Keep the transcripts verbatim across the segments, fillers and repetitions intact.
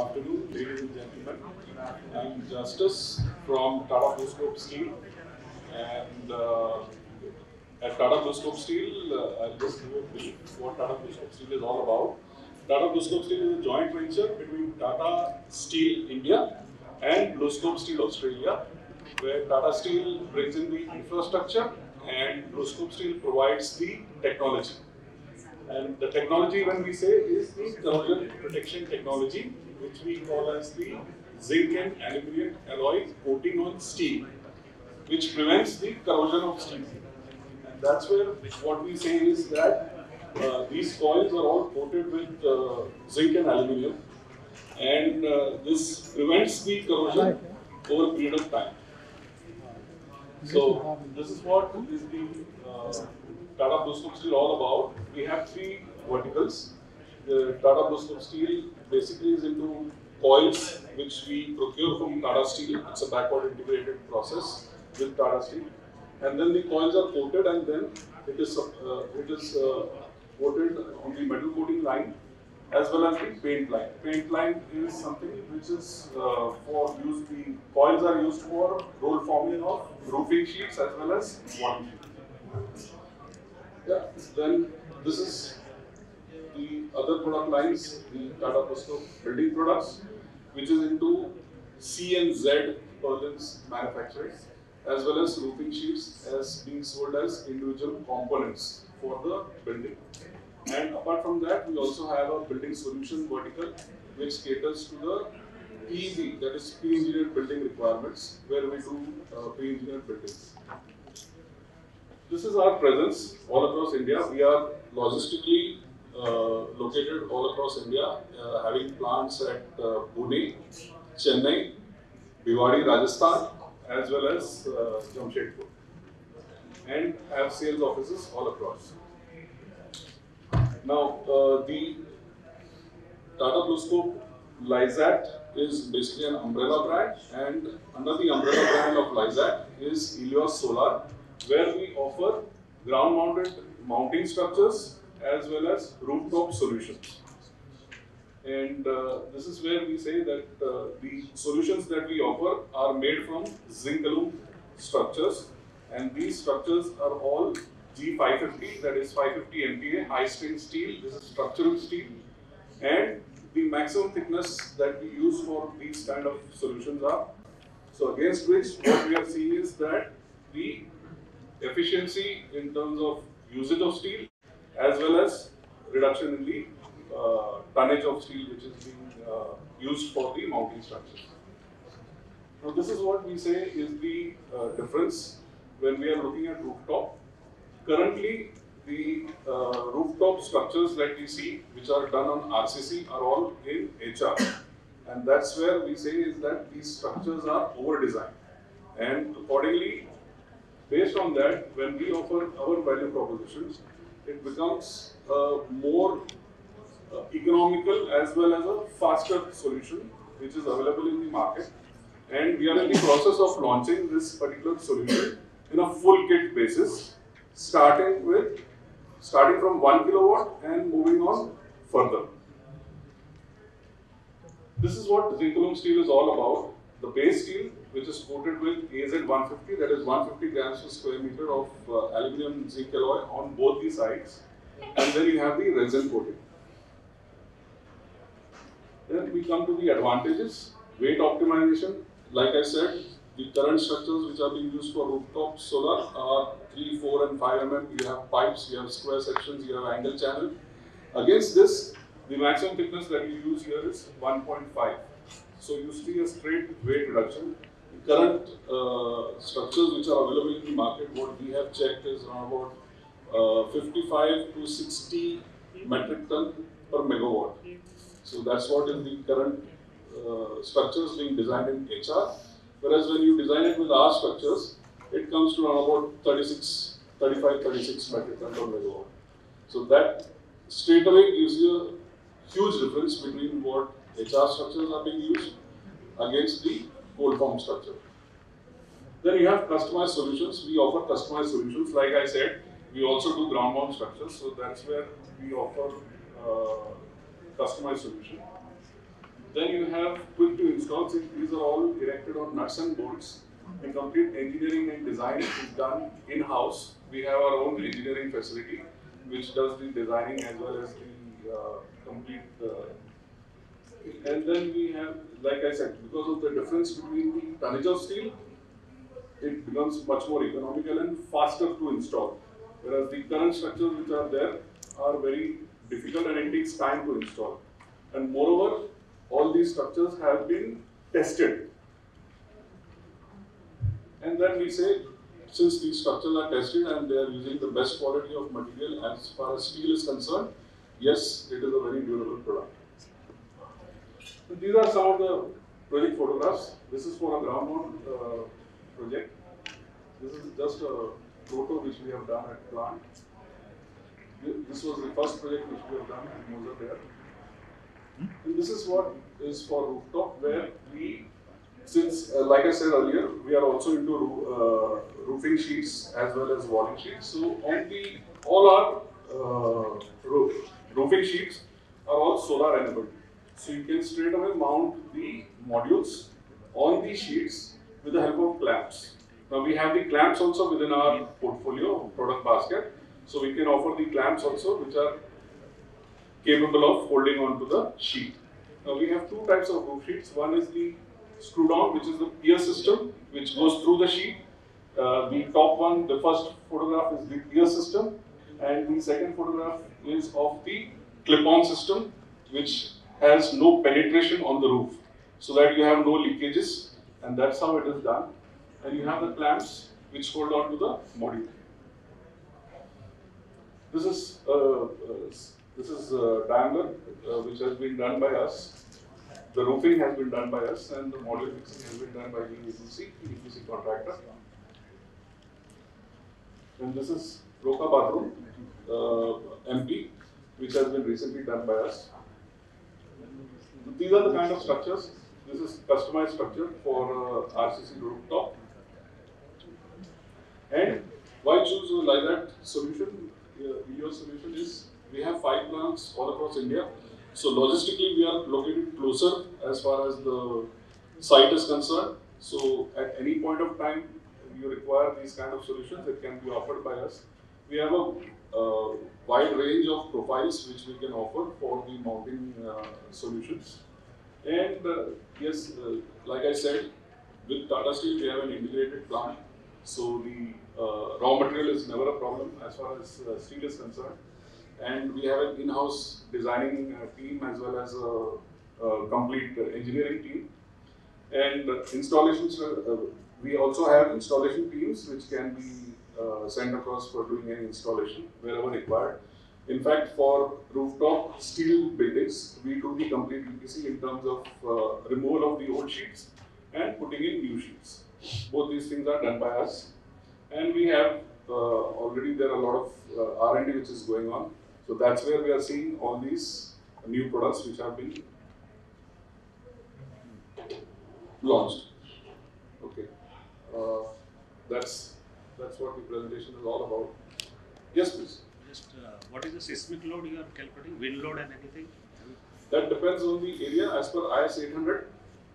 afternoon, ladies and gentlemen. I'm Justice from Tata BlueScope Steel, and uh, at Tata BlueScope Steel, uh, I'll just give you a brief what Tata BlueScope Steel is all about. Tata BlueScope Steel is a joint venture between Tata Steel India and BlueScope Steel Australia, where Tata Steel brings in the infrastructure and BlueScope Steel provides the technology. And the technology, when we say, is the corrosion protection technology, which we call as the zinc and aluminium alloy coating on steel, which prevents the corrosion of steel. And that's where what we say is that uh, these coils are all coated with uh, zinc and aluminium, and uh, this prevents the corrosion over a period of time. So this is what is the uh, Tata BlueScope Steel all about. We have three verticals. The Tata BlueScope Steel basically is into coils which we procure from Tata Steel. It's a backward integrated process with Tata Steel. And then the coils are coated, and then it is, uh, it is uh, coated on the metal coating line as well as the paint line. Paint line is something which is uh, for use, the coils are used for roll forming of roofing sheets as well as wall sheets. Yeah, then this is the other product lines, the Tata BlueScope building products, which is into C and Z purlins manufacturing, as well as roofing sheets as being sold as individual components for the building. And apart from that, we also have a building solution vertical, which caters to the P E B, that is pre-engineered building requirements, where we do uh, pre-engineered buildings. This is our presence all across India. We are logistically uh, located all across India, uh, having plants at uh, Pune, Chennai, Bhiwadi, Rajasthan, as well as uh, Jamshedpur, and have sales offices all across. Now, uh, the Tata BlueScope Lizat is basically an umbrella brand, and under the umbrella brand of Lizat is Helios Solar, where we offer ground-mounted mounting structures as well as rooftop solutions. And uh, this is where we say that uh, the solutions that we offer are made from zinc alum structures, and these structures are all G five fifty, that is five fifty M P A, high strength steel. This is structural steel, and the maximum thickness that we use for these kind of solutions are, so against which what we are seeing is that the efficiency in terms of usage of steel as well as reduction in the uh, tonnage of steel which is being uh, used for the mounting structures. Now this is what we say is the uh, difference when we are looking at rooftop. Currently, the uh, rooftop structures that we see, which are done on R C C, are all in H R, and that's where we say is that these structures are over-designed, and accordingly, based on that, when we offer our value propositions, it becomes a more uh, economical as well as a faster solution, which is available in the market, and we are in the process of launching this particular solution in a full kit basis, starting with starting from one kilowatt and moving on further. This is what zinc alum steel is all about. The base steel, which is coated with A Z one fifty, that is one hundred fifty grams per square meter of uh, aluminium zinc alloy on both the sides, and then you have the resin coating. Then we come to the advantages. Weight optimization. Like I said, the current structures which are being used for rooftop solar are three, four and five millimeter. You have pipes, you have square sections, you have angle channel. Against this, the maximum thickness that you use here is one point five. So you see a straight weight reduction. The current uh, structures which are available in the market, what we have checked is around about uh, fifty-five to sixty metric ton per megawatt. So that's what is the current uh, structures being designed in H R. Whereas when you design it with our structures, it comes to around about thirty-six, thirty-five, thirty-six metric ton per megawatt. So that straight away gives you a huge difference between what H R structures are being used against the cold form structure. Then you have customized solutions. We offer customized solutions. Like I said, we also do ground mount structures. So that's where we offer uh, customized solution. Then you have quick to install. Since these are all erected on nuts and bolts, the complete engineering and design is done in-house. We have our own engineering facility which does the designing as well as the uh, complete. Uh, and then we have, like I said, because of the difference between the tonnage of steel, it becomes much more economical and faster to install. Whereas the current structures which are there are very difficult and it takes time to install. And moreover, all these structures have been tested. And then we say, since these structures are tested and they are using the best quality of material as far as steel is concerned, yes, it is a very durable product. So these are some of the project photographs. This is for a ground mount uh, project. This is just a proto which we have done at plant. This was the first project which we have done at Moser there. And this is what is for rooftop, where we, since uh, like I said earlier, we are also into uh, roofing sheets as well as walling sheets. So on the all our uh, roof, roofing sheets are all solar enabled. So you can straight away mount the modules on the sheets with the help of clamps. Now we have the clamps also within our portfolio product basket. So we can offer the clamps also which are capable of holding on to the sheet. Now we have two types of roof sheets. One is the screw down, which is the pier system, which goes through the sheet. Uh, the top one, the first photograph is the pier system, and the second photograph is of the clip-on system, which has no penetration on the roof, so that you have no leakages, and that's how it is done. And you have the clamps which hold on to the module. This is uh, uh, this is uh, Daimler, uh, which has been done by us. The roofing has been done by us, and the module fixing has been done by the E P C, E P C contractor. And this is Roka bathroom, uh, M P, which has been recently done by us. These are the kind of structures. This is customized structure for uh, R C C rooftop. And why choose a Lizat solution? Uh, Your solution is we have five plants all across India. So logistically, we are located closer as far as the site is concerned. So at any point of time, you require these kind of solutions that can be offered by us. We have a uh, wide range of profiles which we can offer for the mounting uh, solutions. And uh, yes, uh, like I said, with Tata Steel, we have an integrated plant. So the uh, raw material is never a problem as far as uh, steel is concerned. And we have an in-house designing uh, team as well as a, a complete uh, engineering team. And uh, installations, uh, we also have installation teams which can be uh, sent across for doing any installation wherever required. In fact, for rooftop steel buildings, we do the complete E P C in terms of uh, removal of the old sheets and putting in new sheets. Both these things are done by us. And we have uh, already there are a lot of uh, R and D which is going on. So that's where we are seeing all these new products which have been launched. Okay, uh, that's that's what the presentation is all about. Yes, please. Just uh, what is the seismic load you are calculating? Wind load and anything? That depends on the area as per I S eight hundred.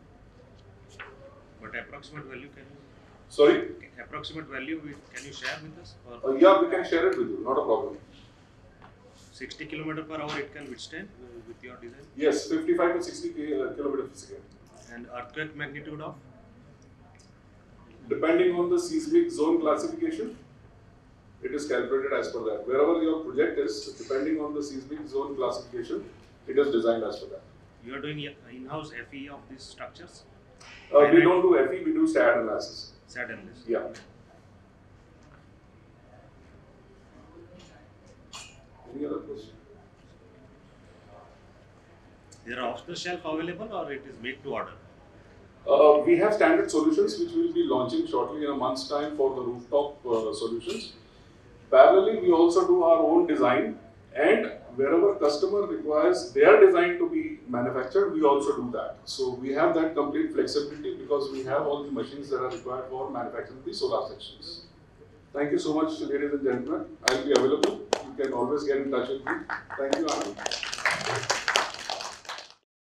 But approximate value can you? Sorry. Approximate value can you share with us? Or uh, yeah, we can share it with you. Not a problem. sixty kilometer per hour it can withstand uh, with your design? Yes, fifty-five to sixty kilometers per second. And earthquake magnitude of? Depending on the seismic zone classification, it is calculated as per that. Wherever your project is, depending on the seismic zone classification, it is designed as per that. You are doing in-house F E of these structures? Uh, we don't do F E, we do S A D analysis. S A D analysis? Yeah. Any other question? They are off the shelf available or it is made to order? Uh, we have standard solutions which we will be launching shortly in a month's time for the rooftop uh, solutions. Parallelly, we also do our own design, and wherever customer requires their design to be manufactured, we also do that. So we have that complete flexibility because we have all the machines that are required for manufacturing the solar sections. Thank you so much, ladies and gentlemen. I will be available. You can always get in touch with me. Thank you, Anand.